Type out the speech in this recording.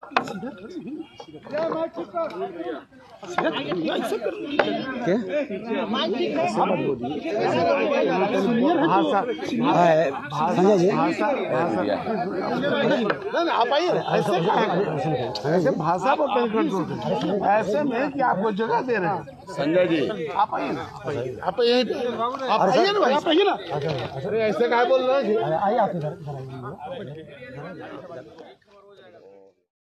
ऐसे भाषा पर ऐसे नहीं कि आपको जगह दे रहे हैं। संजय जी आप आइए ना, आप आइए ना भाई, आप आइए ना। अरे ऐसे क्या बोल रहे हैं?